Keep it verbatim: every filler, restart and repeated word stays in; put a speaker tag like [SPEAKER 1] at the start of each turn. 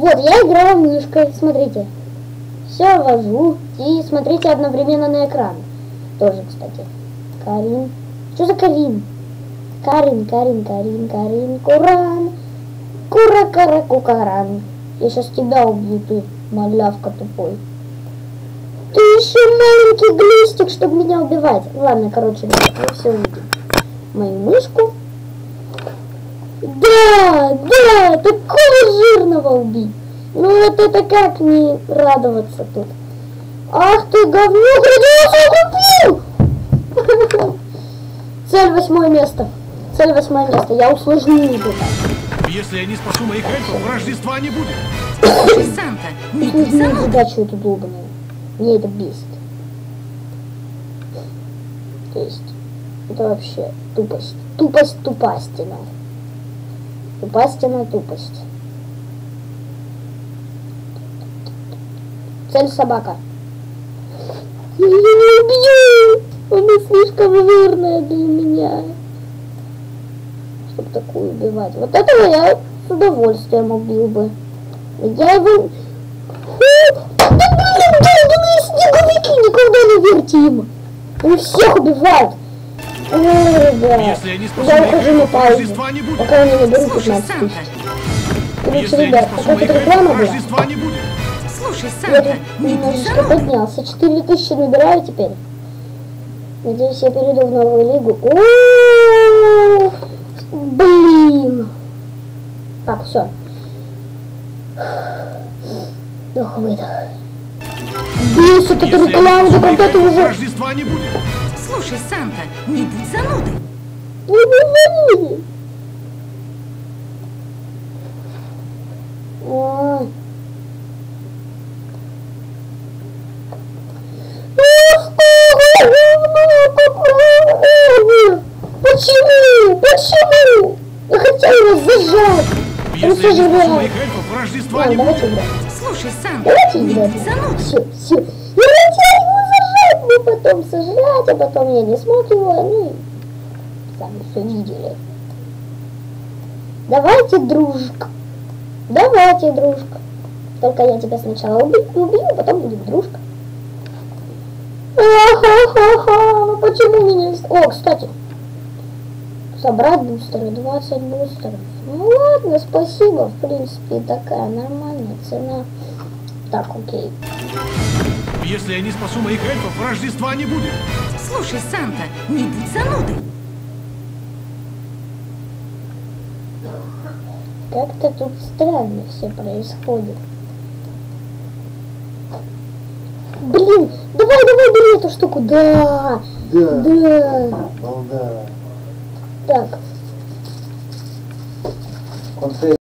[SPEAKER 1] Вот, я играю мышкой, смотрите. Все вожу и смотрите одновременно на экран. Тоже, кстати. Карин. Что за Карин? Карин, Карин, Карин, Карин, Куран. Кура, кара, кукаран. Я сейчас тебя убью, ты малявка тупой. Ты еще маленький глистик, чтобы меня убивать. Ладно, короче, мы все увидим. Мою мышку. Да, да, такого жирного убить. Ну вот это как не радоваться тут. Ах ты говнюк, я купил! Цель восьмое место. Цель восьмое место. Я усложнил это.
[SPEAKER 2] Если я не спасу моих эльфов, Рождества не будет.
[SPEAKER 3] Слушай, Санта, не будь
[SPEAKER 1] Нужную
[SPEAKER 3] занудой.
[SPEAKER 1] задачу эту долбаную. Мне это бесит. То есть, это вообще тупость. Тупость тупастина. Тупастина тупость. Цель собака. Я ее не убью! Она слишком жирная для меня. Чтобы такую убивать. Вот этого я с удовольствием убил бы. Я его... Да блин, долбаные снеговики, никогда не верьте им. Они всех убивают. Ой, да.
[SPEAKER 2] Если я не спасу
[SPEAKER 1] Я
[SPEAKER 2] моих
[SPEAKER 1] ухожу на
[SPEAKER 2] эльфов,
[SPEAKER 1] паузу,
[SPEAKER 2] Рождества не будет.
[SPEAKER 1] пока они наберут
[SPEAKER 3] Слушай,
[SPEAKER 1] пятнадцать
[SPEAKER 3] Санта,
[SPEAKER 1] тысяч. Короче,
[SPEAKER 2] Если я не
[SPEAKER 1] ребят,
[SPEAKER 2] спасу
[SPEAKER 1] пока
[SPEAKER 2] моих
[SPEAKER 1] тут реклама
[SPEAKER 2] эльфов,
[SPEAKER 1] была,
[SPEAKER 2] Рождества не будет.
[SPEAKER 3] слушай,
[SPEAKER 1] я
[SPEAKER 3] Санта,
[SPEAKER 1] тут
[SPEAKER 3] не будь
[SPEAKER 1] немножечко
[SPEAKER 3] занудой.
[SPEAKER 1] поднялся. четыре тысячи набираю теперь. Надеюсь, я перейду в новую лигу. О, блин. Так, все. Вдох, выдох. Бесит эта
[SPEAKER 2] Если я
[SPEAKER 1] реклама,
[SPEAKER 2] не
[SPEAKER 1] да
[SPEAKER 2] спасу моих
[SPEAKER 1] когда ты
[SPEAKER 2] эльфов,
[SPEAKER 1] уже...
[SPEAKER 2] Рождества не будет.
[SPEAKER 3] Слушай, Санта, не будь занудой.
[SPEAKER 1] Не говори. Ой. Почему? Почему? Я хотела его зажать. Он
[SPEAKER 2] Если я не спасу
[SPEAKER 1] сожрал.
[SPEAKER 2] моих эльфов, Рождества
[SPEAKER 1] Ладно,
[SPEAKER 2] не будет.
[SPEAKER 1] давайте играть.
[SPEAKER 3] Слушай, Санта,
[SPEAKER 1] Давайте
[SPEAKER 3] не
[SPEAKER 1] играть.
[SPEAKER 3] будь занудой.
[SPEAKER 1] Все, все. Я хотела его зажать, но потом сожрать, а потом я не смог его. Ну, и сами все видели. Давайте, дружка. Давайте, дружка. Только я тебя сначала убью, убью, а потом будет дружка. Ха-ха-ха, ну почему меня... О, кстати. Собрать бустеры, двадцать бустеров. Ну ладно, спасибо, в принципе, такая нормальная цена. Так, окей.
[SPEAKER 2] Если я не спасу моих эльфов, Рождества не будет.
[SPEAKER 3] Слушай, Санта, не будь занудой.
[SPEAKER 1] Как-то тут странно все происходит. Блин, давай, давай, бери эту штуку. Да,
[SPEAKER 4] Да.
[SPEAKER 1] да.
[SPEAKER 4] Ну да.
[SPEAKER 1] Так,
[SPEAKER 4] Он